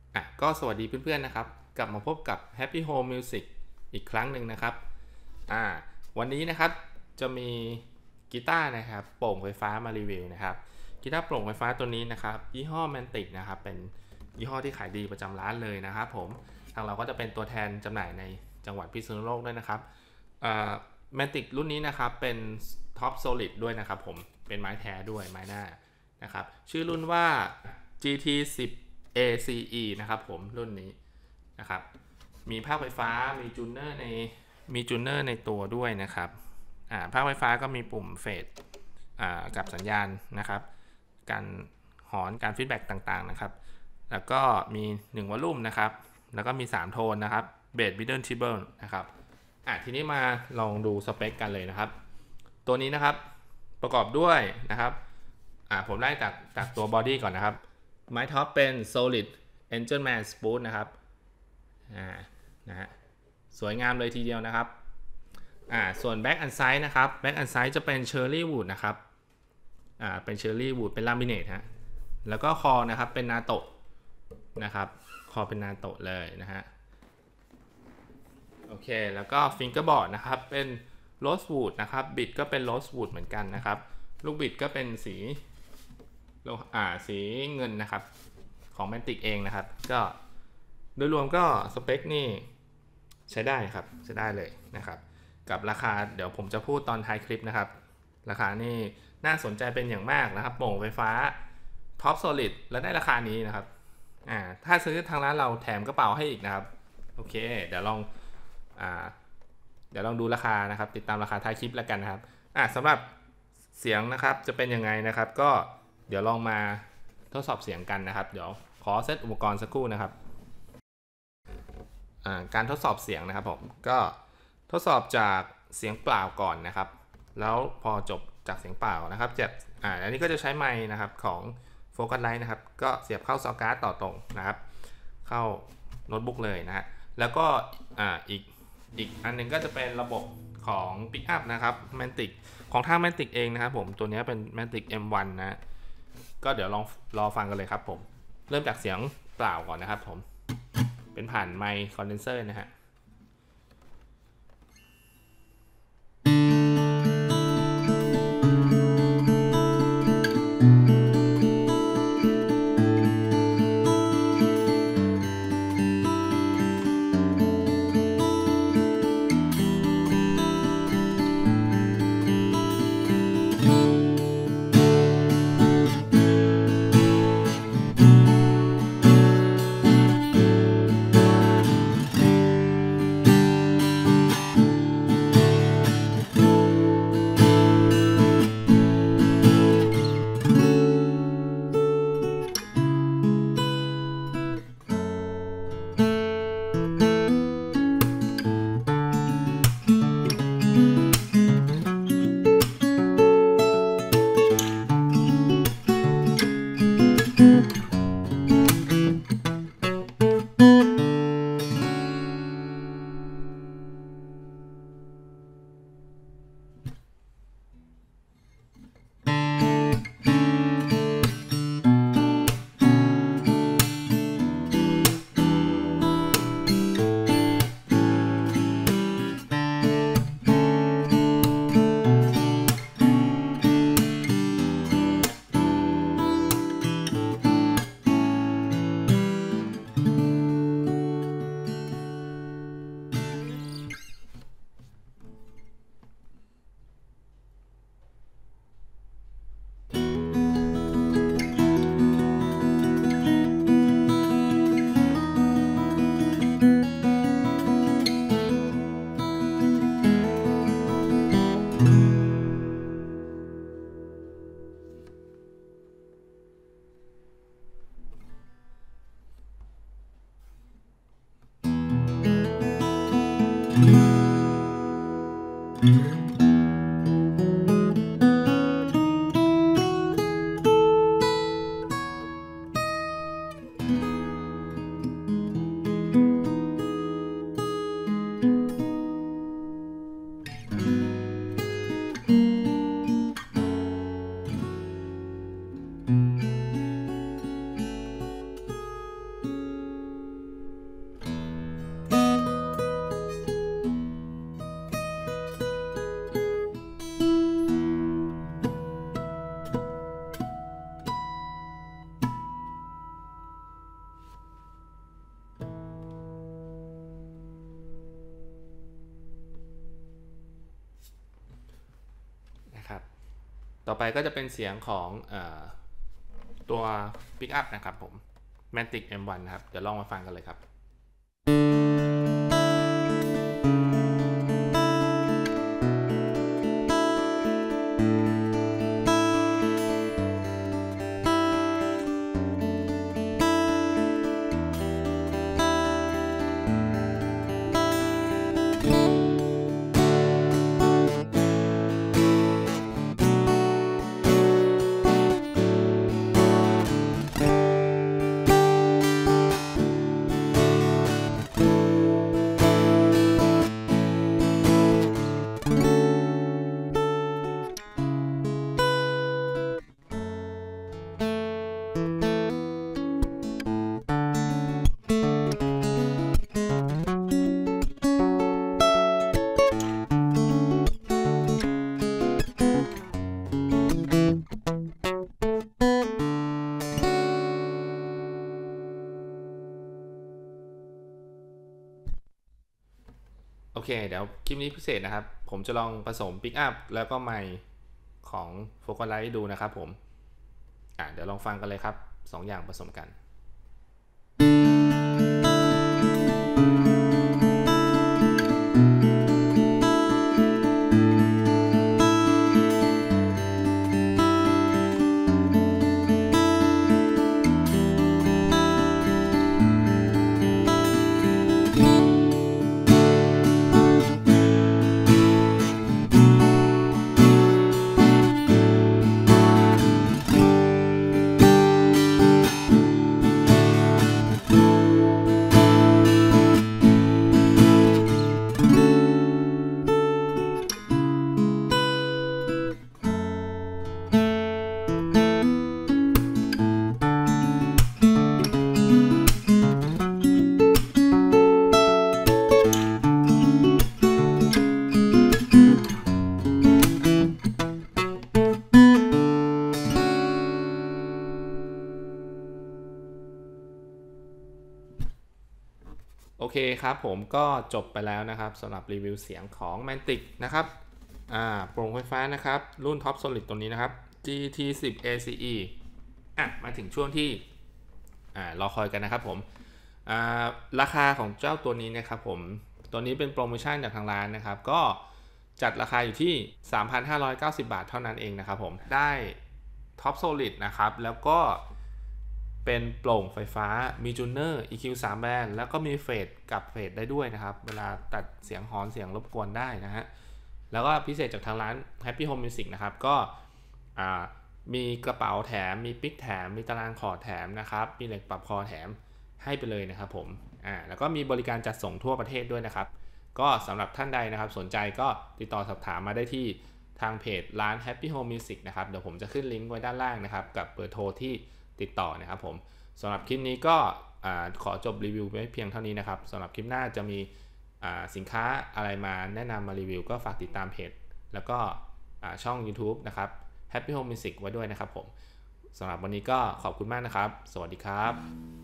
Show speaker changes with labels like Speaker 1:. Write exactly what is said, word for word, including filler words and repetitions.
Speaker 1: อ่ะก็สวัสดีเพื่อนๆนะครับกลับมาพบกับ Happy Home Music อีกครั้งหนึ่งนะครับอ่าวันนี้นะครับจะมีกีตาร์นะครับโปร่งไฟฟ้ามารีวิวนะครับกีตาร์โปร่งไฟฟ้าตัวนี้นะครับยี่ห้อ Mantic นะครับเป็นยี่ห้อที่ขายดีประจำร้านเลยนะครับผมทางเราก็จะเป็นตัวแทนจำหน่ายในจังหวัดพิษณุโลกด้วยนะครับอ่า Mantic รุ่นนี้นะครับเป็น Top Solid ด้วยนะครับผมเป็นไม้แท้ด้วยไม้หน้านะครับชื่อรุ่นว่า จี ที สิบ เอ ซี อี นะครับผมรุ่นนี้นะครับมีภาคไฟฟ้ามีจูนเนอร์ในมีจูนเนอร์ในตัวด้วยนะครับอ่าภาคไฟฟ้าก็มีปุ่มเฟดอ่ากับสัญญาณนะครับการหอนการฟีดแบ็กต่างๆนะครับแล้วก็มีหนึ่งวอลลุ่มนะครับแล้วก็มีสามโทนนะครับเบสมิดเดิลทริปเปิลนะครับอ่ะทีนี้มาลองดูสเปคกันเลยนะครับตัวนี้นะครับประกอบด้วยนะครับอ่าผมไล่จากจากตัวบอดี้ก่อนนะครับไม้ท็อปเป็น solid Angelman Spruce นะครับอ่านะฮะสวยงามเลยทีเดียวนะครับอ่าส่วน Back and Side นะครับ Back and Side จะเป็น Cherry Wood นะครับอ่าเป็น Cherry Wood เป็น Laminate ฮะแล้วก็คอนะครับเป็นนาโตะนะครับคอเป็นนาโตะเลยนะฮะโอเคแล้วก็ Fingerboard นะครับเป็น Rosewood นะครับบิดก็เป็น Rosewood เหมือนกันนะครับลูกบิดก็เป็นสีอ่าสีเงินนะครับของแมนติกเองนะครับก็โดยรวมก็สเปคนี่ใช้ได้ครับใช้ได้เลยนะครับกับราคาเดี๋ยวผมจะพูดตอนท้ายคลิปนะครับราคานี่น่าสนใจเป็นอย่างมากนะครับโป่งไฟฟ้าท็อปโซลิดและได้ราคานี้นะครับอ่าถ้าซื้อทางร้านเราแถมกระเป๋าให้อีกนะครับโอเคเดี๋ยวลองอ่าเดี๋ยวลองดูราคานะครับติดตามราคาท้ายคลิปแล้วกันนะครับอ่าสำหรับเสียงนะครับจะเป็นยังไงนะครับก็เดี๋ยวลองมาทดสอบเสียงกันนะครับเดี๋ยวขอเซตอุปกรณ์สักครู่นะครับการทดสอบเสียงนะครับผมก็ทดสอบจากเสียงเปล่าก่อนนะครับแล้วพอจบจากเสียงเปล่านะครับจะอ่าอันนี้ก็จะใช้ไมค์นะครับของโฟกัสไลท์นะครับก็เสียบเข้าซาวการ์ดต่อตรงนะครับเข้าโน้ตบุ๊กเลยนะฮะแล้วก็อ่าอีกอีกอันนึงก็จะเป็นระบบของ Pick Up นะครับ Mantic ของทาง Mantic เองนะครับผมตัวนี้เป็น Mantic เอ็ม วัน นะก็เดี๋ยวลองรอฟังกันเลยครับผมเริ่มจากเสียงเปล่าก่อนนะครับผมเป็นผ่านไมค์คอนเดนเซอร์นะฮะต่อไปก็จะเป็นเสียงของเอ่อตัว Pick Up นะครับผม Mantic เอ็ม วัน นะครับเดี๋ยวลองมาฟังกันเลยครับโอเคเดี๋ยวคลิปนี้พิเศษนะครับผมจะลองผสม Pick Up แล้วก็ไมค์ของ Focusrite ดูนะครับผมอ่ะเดี๋ยวลองฟังกันเลยครับสองอย่างผสมกันโอเคครับผมก็จบไปแล้วนะครับสำหรับรีวิวเสียงของ Mantic นะครับอ่าโปร่งไฟฟ้านะครับรุ่น Top Solid ตัวนี้นะครับ จี ที สิบ เอ ซี อี อ่ะมาถึงช่วงที่อ่ารอคอยกันนะครับผมอ่าราคาของเจ้าตัวนี้นะครับผมตัวนี้เป็นโปรโมชั่นจากทางร้านนะครับก็จัดราคาอยู่ที่ สามพันห้าร้อยเก้าสิบ บาทเท่านั้นเองนะครับผมได้ Top Solid นะครับแล้วก็เป็นโปร่งไฟฟ้ามีจูเนอร์ อี คิว สาม แบนด์แล้วก็มีเฟดกับเฟดได้ด้วยนะครับเวลาตัดเสียงฮอร์นเสียงรบกวนได้นะฮะแล้วก็พิเศษจากทางร้าน Happy Home Music นะครับก็มีกระเป๋าแถมมีปิกแถมมีตารางคอร์ดแถมนะครับมีเหล็กปรับคอแถมให้ไปเลยนะครับผมอ่าแล้วก็มีบริการจัดส่งทั่วประเทศด้วยนะครับก็สำหรับท่านใดนะครับสนใจก็ติดต่อสอบถามมาได้ที่ทางเพจร้าน Happy Home Music นะครับเดี๋ยวผมจะขึ้นลิงก์ไว้ด้านล่างนะครับกับเบอร์โทรที่ติดต่อนะครับผมสำหรับคลิปนี้ก็ขอจบรีวิวไว้เพียงเท่านี้นะครับสำหรับคลิปหน้าจะมีสินค้าอะไรมาแนะนำมารีวิวก็ฝากติดตามเพจแล้วก็ช่อง YouTube นะครับ Happy Home Music ไว้ด้วยนะครับผมสำหรับวันนี้ก็ขอบคุณมากนะครับสวัสดีครับ